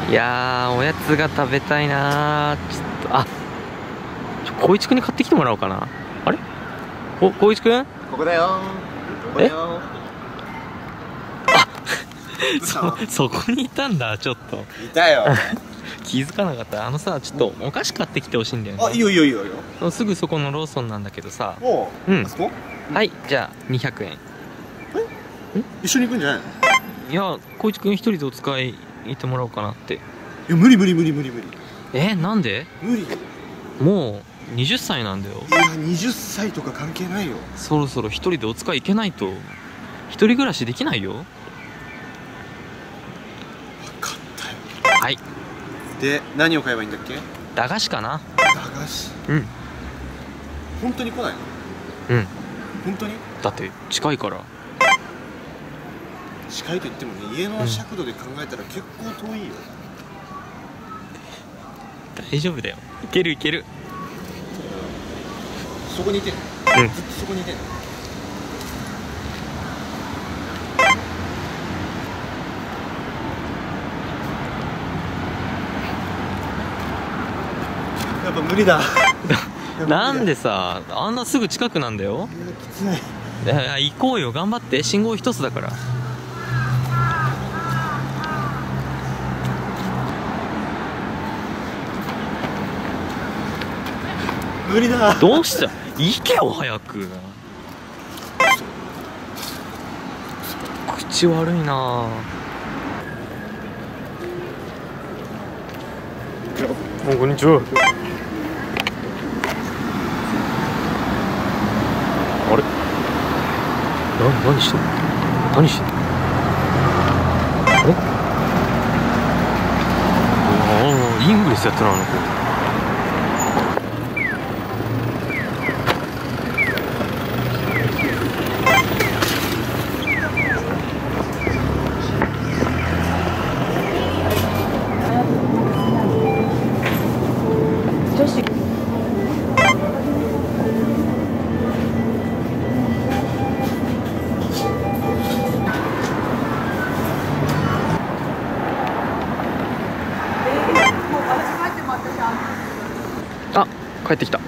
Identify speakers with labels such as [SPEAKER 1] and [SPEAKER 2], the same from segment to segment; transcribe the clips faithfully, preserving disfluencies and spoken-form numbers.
[SPEAKER 1] いやー、おやつが食べたいなー。ちょっと、あ、ちょ、光一くんに買ってきてもらおうかな。あれ、こ光一くん、
[SPEAKER 2] ここだよ。ここだよ。
[SPEAKER 1] そ、そこにいたんだ。ちょっと
[SPEAKER 2] いたよ。
[SPEAKER 1] 気づかなかった。あのさ、ちょっとお菓子買ってきてほしいんだよね。
[SPEAKER 2] あ、いいよいいよいいよいいよ。
[SPEAKER 1] すぐそこのローソンなんだけどさ。
[SPEAKER 2] おう、
[SPEAKER 1] うん、
[SPEAKER 2] あそこ。
[SPEAKER 1] はい、じゃあにひゃくえん。
[SPEAKER 2] え、一緒に行くんじゃないの？
[SPEAKER 1] いや、光一くん一人でお使い行ってもらおうかなって。
[SPEAKER 2] いや、無理無理無理無理無理。
[SPEAKER 1] えー、なんで？
[SPEAKER 2] 無理。
[SPEAKER 1] もうにじゅっさいなんだよ。
[SPEAKER 2] いや、にじゅっさいとか関係ないよ。
[SPEAKER 1] そろそろ一人でお使い行けないと一人暮らしできないよ。
[SPEAKER 2] 分かったよ。
[SPEAKER 1] はい。
[SPEAKER 2] で、何を買えばいいんだっけ？
[SPEAKER 1] 駄菓子かな。
[SPEAKER 2] 駄菓子。
[SPEAKER 1] うん。
[SPEAKER 2] 本当に来ないの？
[SPEAKER 1] うん。
[SPEAKER 2] 本当に？
[SPEAKER 1] だって近いから。
[SPEAKER 2] 近いと言ってもね、家の尺度で考えたら結構遠いよ。
[SPEAKER 1] 大丈夫だよ。いけるいける。
[SPEAKER 2] そこにいて。
[SPEAKER 1] うん。
[SPEAKER 2] ずっとそこにいて。やっぱ無理だ。
[SPEAKER 1] なんでさ、あんなすぐ近くなんだよ。
[SPEAKER 2] いや、きつい。
[SPEAKER 1] いやいや、行こうよ、頑張って。信号一つだから。
[SPEAKER 2] 無理だ。
[SPEAKER 1] どうした？行けよ早く。口悪いな。あ、こんにちは。あれ、な、何してんの？何してんの？あれ、ああ、イングレスやってる、あの子。あ、帰ってきた。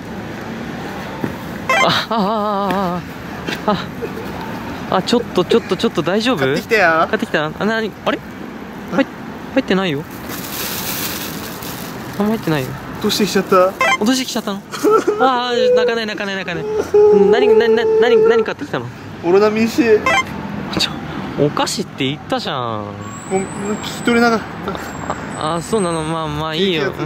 [SPEAKER 1] あ、あ、あ、あ、あ、あ、ちょっと、ちょっと、ちょっと大丈夫？
[SPEAKER 2] 買ってきてよ。
[SPEAKER 1] 買ってきた。あ、なに、あれ？入っ、入ってないよ。あんま入ってないよ。
[SPEAKER 2] 落としてきちゃった。
[SPEAKER 1] 落としてきちゃったの？ああ、泣かない泣かない泣かない。何、何、何、何、何買ってきたの？
[SPEAKER 2] オロナミン C。
[SPEAKER 1] ちょ、お菓子って言ったじゃん。
[SPEAKER 2] もう聞き取れなかった。
[SPEAKER 1] ああ、そうなの。まあまあいいよ。うん。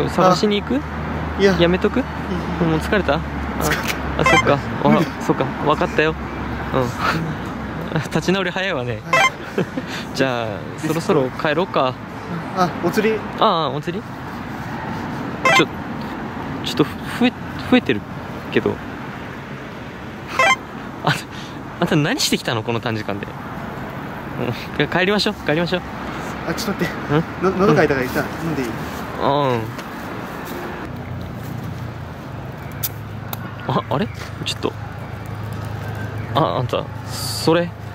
[SPEAKER 1] 探しに行く？
[SPEAKER 2] いや、
[SPEAKER 1] やめとく？もう疲れた？あ、あ、そっか。あ、そっか。分かったよ。うん。立ち直り早いわね。じゃあそろそろ帰ろうか。
[SPEAKER 2] あ、お釣り。
[SPEAKER 1] ああ、お釣り。ちょ、ちょっと増え、増えてるけど。あ、あんた何してきたのこの短時間で。うん、帰りましょう。帰りましょう。
[SPEAKER 2] あ、ちょっと待って。の、喉かいたからさ、飲んでいい？
[SPEAKER 1] うん。あ、あれ？ちょっと。あ、あんた、それ。